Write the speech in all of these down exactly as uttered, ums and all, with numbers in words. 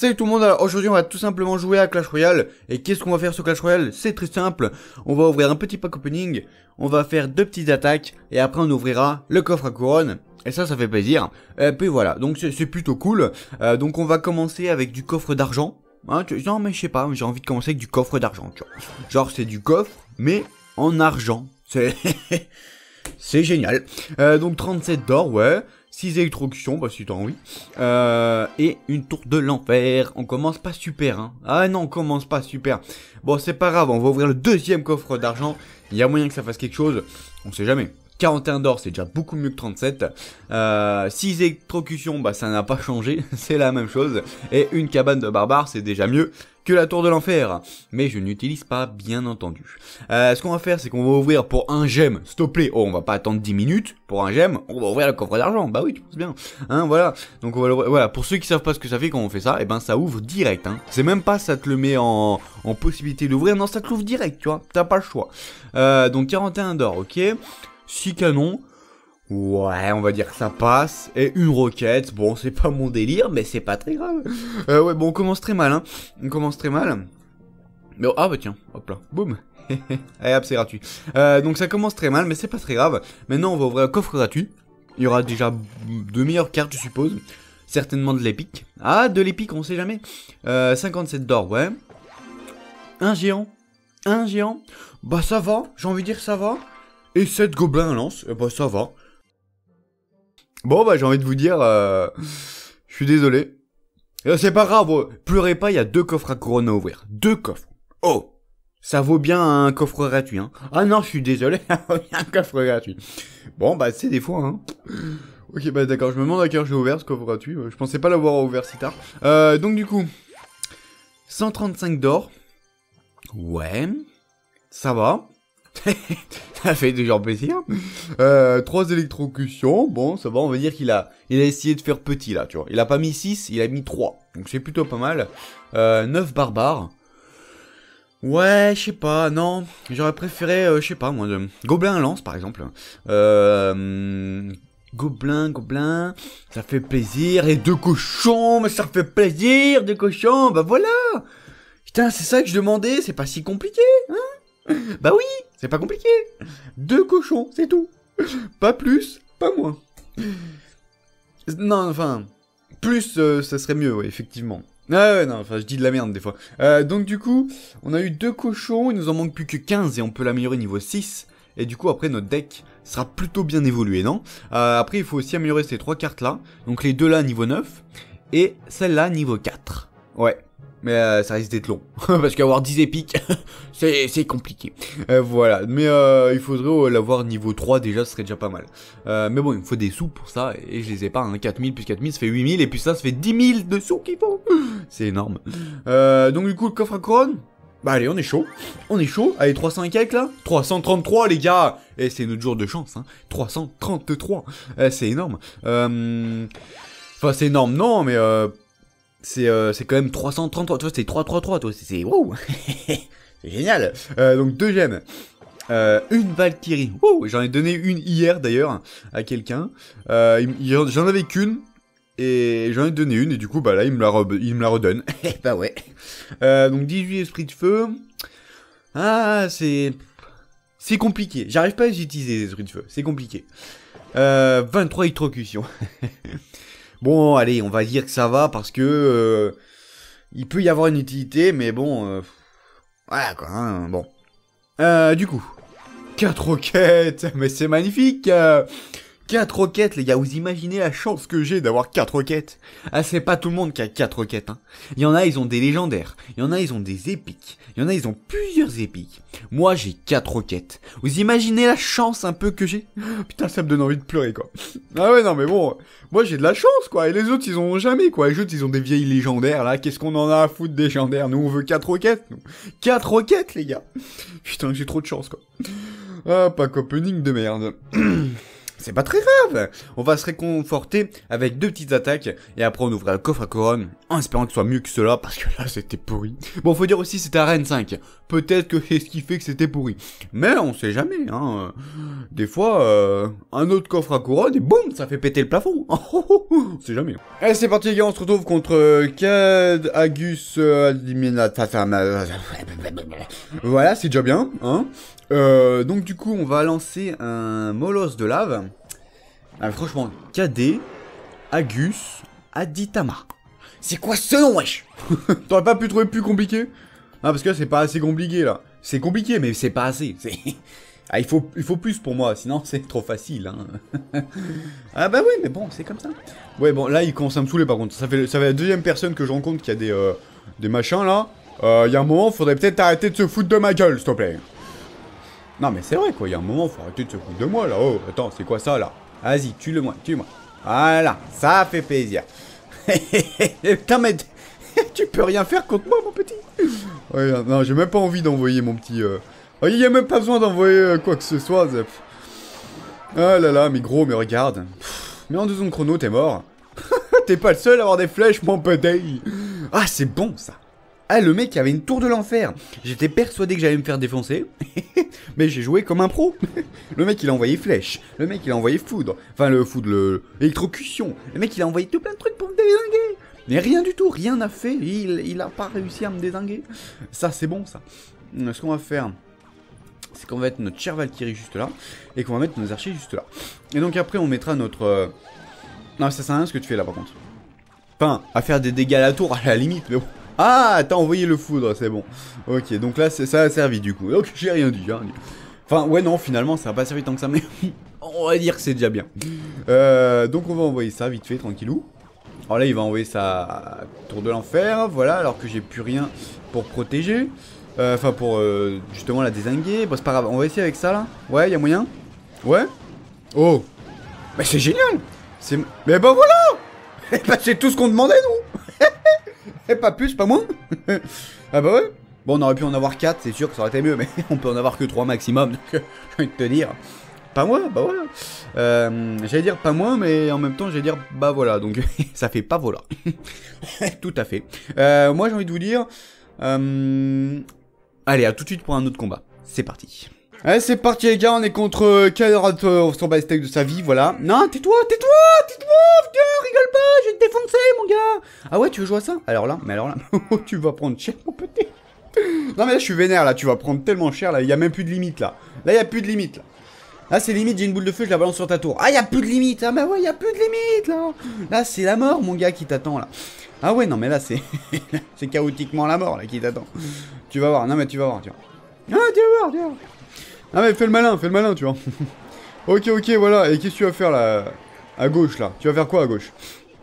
Salut tout le monde, alors aujourd'hui on va tout simplement jouer à Clash Royale. Et qu'est-ce qu'on va faire sur Clash Royale? C'est très simple, on va ouvrir un petit pack opening, on va faire deux petites attaques, et après on ouvrira le coffre à couronne. Et ça, ça fait plaisir. Et puis voilà, donc c'est plutôt cool. euh, Donc on va commencer avec du coffre d'argent. Hein, tu... Non mais je sais pas, j'ai envie de commencer avec du coffre d'argent, tu vois. Genre c'est du coffre, mais en argent. C'est... c'est génial. euh, Donc trente-sept d'or, ouais. six électrocutions, bah si t'as envie. Euh, et une tour de l'enfer. On commence pas super, hein. Ah non, on commence pas super. Bon, c'est pas grave, on va ouvrir le deuxième coffre d'argent. Il y a moyen que ça fasse quelque chose. On sait jamais. quarante et un d'or, c'est déjà beaucoup mieux que trente-sept. Euh, six électrocutions, bah ça n'a pas changé. C'est la même chose. Et une cabane de barbares, c'est déjà mieux que la tour de l'enfer. Mais je n'utilise pas, bien entendu. Euh, ce qu'on va faire, c'est qu'on va ouvrir pour un gemme, s'il te plaît. Oh, on va pas attendre dix minutes pour un gemme. On va ouvrir le coffre d'argent. Bah oui, tu penses bien. Hein, voilà. Donc, on va l'ouvrir. Voilà. Pour ceux qui savent pas ce que ça fait quand on fait ça, et eh ben, ça ouvre direct, hein. C'est même pas ça te le met en, en possibilité d'ouvrir. Non, ça te l'ouvre direct, tu vois. T'as pas le choix. Euh, donc, quarante et un d'or, ok. six canons. Ouais, on va dire que ça passe. Et une roquette. Bon, c'est pas mon délire, mais c'est pas très grave. Euh, ouais, bon, on commence très mal, hein. On commence très mal. Mais oh, ah bah tiens, hop là, boum. Allez hop, c'est gratuit. Euh, donc ça commence très mal, mais c'est pas très grave. Maintenant, on va ouvrir un coffre gratuit. Il y aura déjà de meilleures cartes, je suppose. Certainement de l'épique. Ah, de l'épique, on sait jamais. Euh, cinquante-sept d'or, ouais. Un géant. Un géant. Bah ça va, j'ai envie de dire ça va. Et sept gobelins à lance, eh bah ça va. Bon bah j'ai envie de vous dire, euh, je suis désolé. C'est pas grave, pleurez pas, il y a deux coffres à couronne à ouvrir. Deux coffres. Oh, ça vaut bien un coffre gratuit, hein. Ah non, je suis désolé, il y a un coffre gratuit. Bon bah c'est des fois, hein. Ok bah d'accord, je me demande à quelle heure j'ai ouvert ce coffre gratuit. Je pensais pas l'avoir ouvert si tard. Euh, donc du coup, cent trente-cinq d'or. Ouais, ça va. Ça fait toujours plaisir. Euh, trois électrocutions. Bon, ça va, on va dire qu'il a, il a essayé de faire petit, là, tu vois. Il a pas mis six, il a mis trois. Donc c'est plutôt pas mal. Euh, neuf barbares. Ouais, je sais pas, non. J'aurais préféré, euh, je sais pas, moi, de... Gobelin à lance, par exemple. Euh... Gobelin, gobelin. Ça fait plaisir. Et deux cochons, mais ça fait plaisir, deux cochons. Bah voilà. Putain, c'est ça que je demandais. C'est pas si compliqué, hein. Bah oui, c'est pas compliqué. Deux cochons, c'est tout. Pas plus, pas moins. Non, enfin, plus, euh, ça serait mieux, ouais, effectivement. Ah ouais, non, enfin, je dis de la merde des fois. Euh, donc du coup, on a eu deux cochons, il nous en manque plus que quinze et on peut l'améliorer niveau six. Et du coup, après, notre deck sera plutôt bien évolué, non? euh, Après, il faut aussi améliorer ces trois cartes-là. Donc les deux là, niveau neuf. Et celle-là, niveau quatre. Ouais. Mais euh, ça risque d'être long. Parce qu'avoir dix épiques, c'est compliqué. Euh, voilà. Mais euh, il faudrait l'avoir niveau trois déjà, ce serait déjà pas mal. Euh, mais bon, il me faut des sous pour ça. Et je les ai pas. Hein. quatre mille plus quatre mille, ça fait huit mille. Et puis ça, ça fait dix mille de sous qu'il faut. C'est énorme. Euh, donc du coup, le coffre à couronne. Bah allez, on est chaud. On est chaud. Allez, trois cents et quelques là. trois cent trente-trois les gars. Et c'est notre jour de chance. Hein. trois cent trente-trois. Euh, c'est énorme. Euh... Enfin, c'est énorme, non, mais... Euh... C'est euh, quand même trois cent trente-trois, toi c'est trois cent trente-trois, toi c'est wow. C'est génial. Euh, donc deux gemmes, euh, une Valkyrie, wow. J'en ai donné une hier d'ailleurs à quelqu'un, euh, j'en avais qu'une, et j'en ai donné une, et du coup bah là il me la, re il me la redonne, bah ouais. Euh, donc dix-huit esprits de feu, ah c'est... C'est compliqué, j'arrive pas à utiliser les esprits de feu, c'est compliqué. Euh, vingt-trois électrocutions. Bon, allez, on va dire que ça va parce que euh, il peut y avoir une utilité, mais bon, euh, voilà quoi, hein, bon. Euh, du coup, quatre roquettes, mais c'est magnifique. Euh, quatre roquettes, les gars, vous imaginez la chance que j'ai d'avoir quatre roquettes? Ah, c'est pas tout le monde qui a quatre roquettes, hein. Il y en a, ils ont des légendaires. Il y en a, ils ont des épiques. Il y en a, ils ont plusieurs épiques. Moi, j'ai quatre roquettes. Vous imaginez la chance un peu que j'ai? Putain, ça me donne envie de pleurer, quoi. Ah ouais, non, mais bon, moi, j'ai de la chance, quoi. Et les autres, ils ont jamais, quoi. Les autres, ils ont des vieilles légendaires, là. Qu'est-ce qu'on en a à foutre des légendaires? Nous, on veut quatre roquettes, nous. quatre roquettes, les gars. Putain, j'ai trop de chance, quoi. Ah, pas opening de merde. C'est pas très grave. On va se réconforter avec deux petites attaques. Et après, on ouvrira le coffre à couronne En espérant que ce soit mieux que cela, parce que là, c'était pourri. Bon, faut dire aussi, c'était Arène cinq. Peut-être que c'est ce qui fait que c'était pourri. Mais on sait jamais, hein. Des fois, euh, un autre coffre à couronne, et boum, ça fait péter le plafond. On sait jamais. Allez, c'est parti, les gars, on se retrouve contre euh, Cad, Agus, euh, voilà, c'est déjà bien, hein. Euh, donc, du coup, on va lancer un molosse de lave. Ah, franchement, K D, Agus, Aditama. C'est quoi ce nom, wesh? T'aurais pas pu trouver plus compliqué? Ah, parce que là, c'est pas assez compliqué, là. C'est compliqué, mais c'est pas assez. Ah, il faut, il faut plus pour moi, sinon c'est trop facile, hein. Ah bah oui, mais bon, c'est comme ça. Ouais, bon, là, il commence à me saouler, par contre. Ça fait, ça fait la deuxième personne que je rencontre qui a des, euh, des machins, là. Il euh, y a un moment, faudrait peut-être arrêter de se foutre de ma gueule, s'il te plaît. Non, mais c'est vrai, quoi. Il y a un moment, faut arrêter de se foutre de moi, là. Oh, attends, c'est quoi ça, là? Vas-y, tue-le-moi, tue-moi. Voilà, ça fait plaisir. Putain, mais tu peux rien faire contre moi, mon petit. Ouais, non, j'ai même pas envie d'envoyer mon petit... Euh... Oh, il y a même pas besoin d'envoyer euh, quoi que ce soit. Ah là là, mais gros, mais regarde. Mais en deux secondes chrono, t'es mort. T'es pas le seul à avoir des flèches, mon petit. Ah, c'est bon, ça. Ah, le mec avait une tour de l'enfer. J'étais persuadé que j'allais me faire défoncer. Mais j'ai joué comme un pro. Le mec, il a envoyé flèche. Le mec, il a envoyé foudre. Enfin, le foudre, le... l'électrocution. Le mec, il a envoyé tout plein de trucs pour me désinguer. Mais rien du tout, rien n'a fait. Il, il a pas réussi à me désinguer. Ça, c'est bon, ça. Ce qu'on va faire, c'est qu'on va mettre notre chère Valkyrie juste là. Et qu'on va mettre nos archers juste là. Et donc après, on mettra notre... Euh... Non, ça sert à rien ce que tu fais là, par contre. Enfin, à faire des dégâts à la tour, à la limite, mais bon. Ah, t'as envoyé le foudre, c'est bon. Ok, donc là, ça a servi du coup. Donc j'ai rien dit, hein. Enfin, ouais, non, finalement, ça n'a pas servi tant que ça, mais on va dire que c'est déjà bien. Euh, donc on va envoyer ça vite fait, tranquillou. Alors là, il va envoyer sa tour de l'enfer, voilà, alors que j'ai plus rien pour protéger. Euh, Enfin, pour euh, justement la dézinguer. Bon, c'est pas grave, on va essayer avec ça là. Ouais, y a moyen? Ouais. Oh. Mais c'est génial. C'est... Mais bah voilà. Bah c'est tout ce qu'on demandait, nous. Et pas plus, pas moins. Ah bah ouais. Bon, on aurait pu en avoir quatre, c'est sûr que ça aurait été mieux, mais on peut en avoir que trois maximum, donc j'ai envie de te dire. Pas moins, bah voilà. Euh, j'allais dire pas moins, mais en même temps, j'allais dire bah voilà, donc ça fait pas voilà. Tout à fait. Euh, moi, j'ai envie de vous dire... Euh... Allez, à tout de suite pour un autre combat. C'est parti. Allez, c'est parti les gars, on est contre Kairator, son steak de sa vie, voilà. Non, tais-toi, tais-toi, tais-toi, viens, rigole pas, je vais te défoncer, mon gars. Ah ouais, tu veux jouer à ça? Alors là, mais alors là, tu vas prendre cher, mon petit. Non mais là, je suis vénère, là, tu vas prendre tellement cher, là, il y a même plus de limite, là. Là, il y a plus de limite, là. Là, c'est limite, j'ai une boule de feu, je la balance sur ta tour. Ah, il y a plus de limite, ah bah ouais, il y a plus de limite, là. Là, c'est la mort, mon gars, qui t'attend, là. Ah ouais, non mais là, c'est... c'est chaotiquement la mort, là, qui t'attend. Tu vas voir, non mais tu vas voir, tu vois. Ah, tu vas voir, tu vas voir. Ah mais fais le malin, fais le malin, tu vois. Ok, ok, voilà. Et qu'est-ce que tu vas faire là? À gauche, là. Tu vas faire quoi à gauche?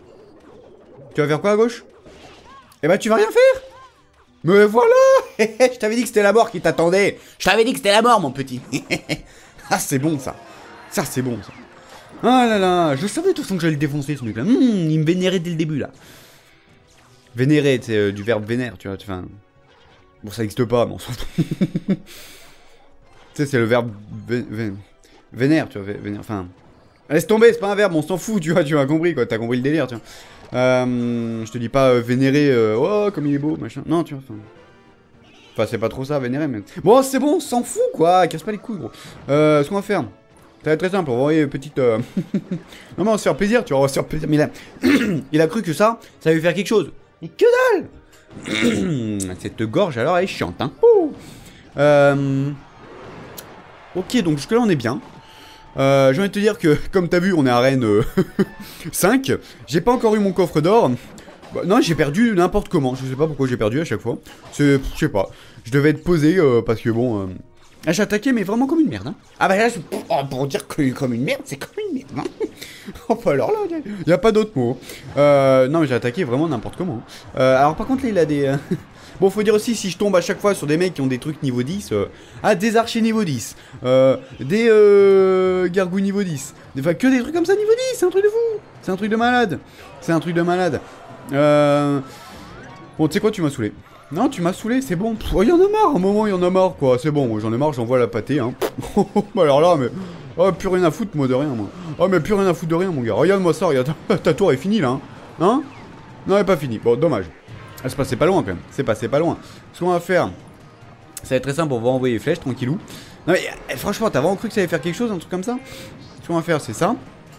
Tu vas faire quoi à gauche? Eh bah tu vas rien faire. Mais voilà. Je t'avais dit que c'était la mort qui t'attendait. Je t'avais dit que c'était la mort, mon petit. Ah, c'est bon, ça. Ça, c'est bon, ça. Ah là là. Je savais de toute façon que j'allais le défoncer, ce truc-là. Mmh, il me vénérait dès le début, là. Vénérer, c'est euh, du verbe vénère, tu vois. Enfin... Bon, ça n'existe pas, mais on s'en fout. Tu sais, c'est le verbe vé vé vénère, tu vois, vénère, enfin... Laisse tomber, c'est pas un verbe, on s'en fout, tu vois, tu as compris, quoi, t'as compris le délire, tu vois. Euh, je te dis pas euh, vénérer, euh, oh, comme il est beau, machin, non, tu vois, enfin... Enfin, c'est pas trop ça, vénérer, mais... Bon, c'est bon, on s'en fout, quoi, casse pas les couilles, gros. Euh, ce qu'on va faire, ça va être très simple, on va envoyer une petite... Euh... non, mais on va se faire plaisir, tu vois, on va se faire plaisir, mais il a... il a cru que ça, ça allait lui faire quelque chose. Mais que dalle. Cette gorge, alors, elle est chiante, hein. Ouh. Euh... Ok, donc jusque là on est bien. Euh, j'ai envie de te dire que, comme t'as vu, on est à arène euh, cinq. J'ai pas encore eu mon coffre d'or. Bah, non, j'ai perdu n'importe comment. Je sais pas pourquoi j'ai perdu à chaque fois. C'est... Je sais pas. Je devais être posé euh, parce que bon... Euh... Ah, j'ai attaqué, mais vraiment comme une merde. Hein. Ah bah là, je... oh, pour dire que comme une merde, c'est comme une merde. Hein. Oh, bah alors là, y a pas d'autre mot. Euh, non, mais j'ai attaqué vraiment n'importe comment. Euh, alors par contre, là, il a des... Euh... Bon, faut dire aussi, si je tombe à chaque fois sur des mecs qui ont des trucs niveau dix, euh, ah, des archers niveau dix, euh, des euh, gargouilles niveau dix, enfin, que des trucs comme ça niveau dix, c'est un truc de fou, c'est un truc de malade, c'est un truc de malade. Euh... Bon, tu sais quoi, tu m'as saoulé. Non, tu m'as saoulé, c'est bon. Oh, y en a marre, à un moment, y en a marre, quoi, c'est bon, j'en ai marre, j'envoie la pâtée, hein. Alors là, mais... Oh, plus rien à foutre, moi, de rien, moi. Oh, mais plus rien à foutre de rien, mon gars. Regarde-moi ça, regarde, ta tour est finie, là, hein. Hein? Non, elle est pas finie. Bon, dommage. Elle se passait pas loin quand même. C'est passé pas loin. Ce qu'on va faire, ça va être très simple. On va envoyer les flèches tranquillou. Non, mais eh, franchement, t'as vraiment cru que ça allait faire quelque chose, un truc comme ça? Ce qu'on va faire, c'est ça.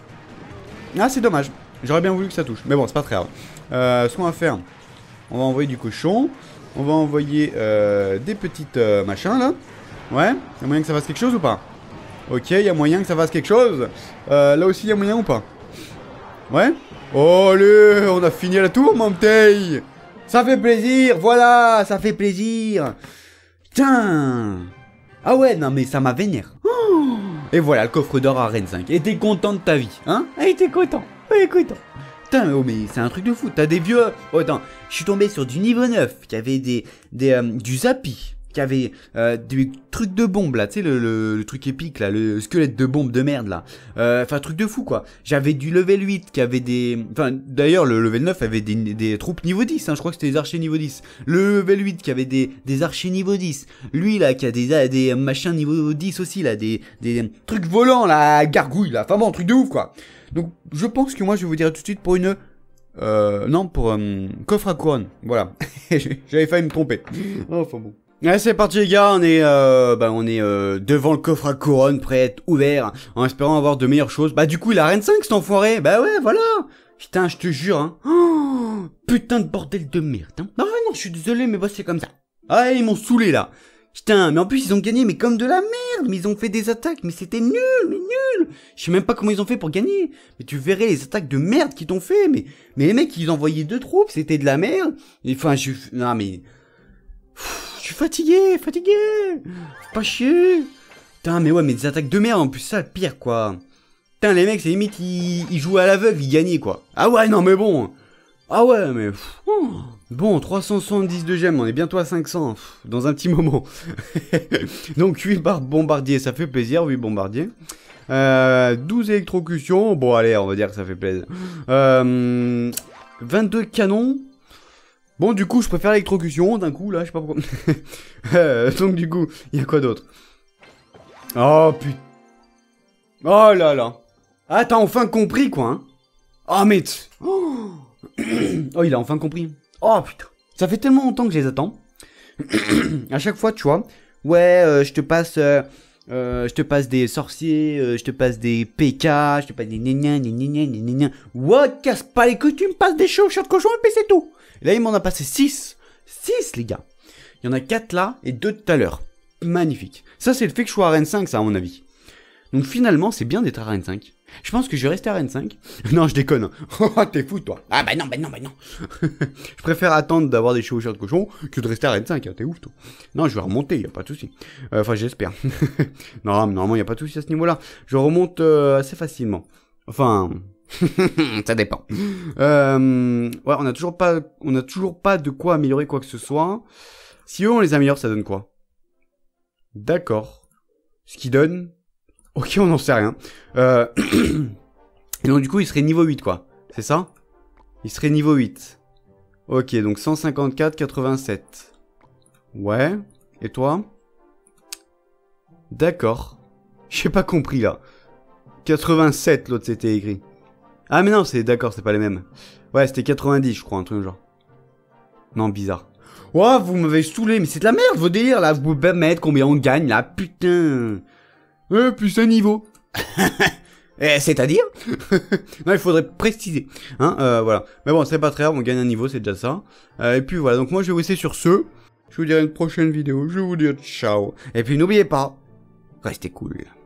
Ah, c'est dommage. J'aurais bien voulu que ça touche. Mais bon, c'est pas très grave. Euh, ce qu'on va faire, on va envoyer du cochon. On va envoyer euh, des petites euh, machins là. Ouais, il y a moyen que ça fasse quelque chose ou pas? Ok, il y a moyen que ça fasse quelque chose. Euh, là aussi, il y a moyen ou pas? Ouais. Oh, allez, on a fini à la tour, mon petit. Ça fait plaisir, voilà, ça fait plaisir. Putain. Ah ouais, non mais ça m'a vénère. Oh. Et voilà, le coffre d'or à Rennes cinq. Et t'es content de ta vie, hein? Et t'es content, ouais, content. Putain, oh mais c'est un truc de fou, t'as des vieux... Oh attends, je suis tombé sur du niveau neuf, qui avait des... des euh, du Zappi, qui avait euh, des trucs de bombe là, tu sais, le, le, le truc épique là, le squelette de bombe de merde là. Euh, enfin, truc de fou quoi. J'avais du level huit qui avait des... Enfin, d'ailleurs, le level neuf avait des, des troupes niveau dix, hein, je crois que c'était des archers niveau dix. Le level huit qui avait des, des archers niveau dix. Lui là, qui a des, des machins niveau dix aussi là, des, des trucs volants là, gargouilles là, enfin bon, truc de ouf quoi. Donc, je pense que moi, je vais vous dire tout de suite pour une... Euh... Non, pour euh, coffre à couronne. Voilà. J'avais failli me tromper. Oh, enfin bon. Allez, c'est parti les gars, on est, euh, bah, on est euh, devant le coffre à couronne, prêt à être ouvert, en espérant avoir de meilleures choses. Bah du coup, il a Rennes cinq cet enfoiré. Bah ouais, voilà. Putain, je te jure, hein. Oh, putain de bordel de merde. Hein. Ah non, je suis désolé, mais bah c'est comme ça. Ah, ils m'ont saoulé là. Putain, mais en plus ils ont gagné, mais comme de la merde. Mais ils ont fait des attaques, mais c'était nul, mais nul. Je sais même pas comment ils ont fait pour gagner. Mais tu verrais les attaques de merde qu'ils t'ont fait. Mais, mais les mecs, ils envoyaient deux troupes, c'était de la merde. Enfin, je... Non, mais... Je suis fatigué, fatigué. Pas chier. Putain, mais ouais, mais des attaques de merde, en plus, ça, le pire, quoi. Putain, les mecs, c'est limite, ils, ils jouaient à l'aveugle, ils gagnaient, quoi. Ah ouais, non, mais bon. Ah ouais, mais... Bon, trois cent soixante-dix de gemmes, on est bientôt à cinq cents, dans un petit moment. Donc, huit bombardiers, ça fait plaisir, huit bombardiers. Euh, douze électrocutions, bon, allez, on va dire que ça fait plaisir. Euh, vingt-deux canons. Bon, du coup, je préfère l'électrocution, d'un coup, là, je sais pas pourquoi. euh, donc, du coup, il y a quoi d'autre? Oh, putain. Oh là là. Ah, t'as enfin compris, quoi, hein. Oh, mais... Oh. Oh, il a enfin compris. Oh, putain. Ça fait tellement longtemps que je les attends. À chaque fois, tu vois. Ouais, euh, je te passe... Euh, euh, je te passe des sorciers, euh, je te passe des P K, je te passe des gna gna gna gna gna gna. Ouais, casse pas les couilles, tu me passes des chaussures de cochon et puis c'est tout. Et là, il m'en a passé six. six, les gars. Il y en a quatre là et deux tout à l'heure. Magnifique. Ça, c'est le fait que je sois à Rennes cinq, ça, à mon avis. Donc finalement, c'est bien d'être à Rennes cinq. Je pense que je vais rester à Rennes cinq. Non, je déconne. Oh, t'es fou, toi. Ah bah non, bah non, bah non. Je préfère attendre d'avoir des chevaucheurs de cochon que de rester à Rennes cinq. Hein. T'es ouf, toi. Non, je vais remonter, y a pas de souci. Euh, enfin, j'espère. Non, mais normalement, y a pas de souci à ce niveau-là. Je remonte euh, assez facilement. Enfin... ça dépend. Euh, ouais, on a toujours pas, on a toujours pas de quoi améliorer quoi que ce soit. Si eux on les améliore, ça donne quoi? D'accord. Ce qui donne, ok, on n'en sait rien. Euh... Et donc du coup, il serait niveau huit quoi. C'est ça? Il serait niveau huit. Ok, donc cent cinquante-quatre, quatre-vingt-sept. Ouais. Et toi? D'accord. J'ai pas compris là. quatre-vingt-sept, l'autre c'était écrit. Ah mais non, c'est d'accord, c'est pas les mêmes. Ouais, c'était quatre-vingt-dix, je crois, un truc genre. Non, bizarre. Ouah, vous m'avez saoulé, mais c'est de la merde, vos délires, là. Vous pouvez pas mettre combien on gagne, là, putain. Ouais, plus un niveau. eh, c'est-à-dire non, il faudrait préciser. Hein, euh, voilà. Mais bon, c'est pas très grave, on gagne un niveau, c'est déjà ça. Euh, et puis voilà, donc moi, je vais vous laisser sur ce. Je vous dirai une prochaine vidéo, je vais vous dire ciao. Et puis n'oubliez pas, restez cool.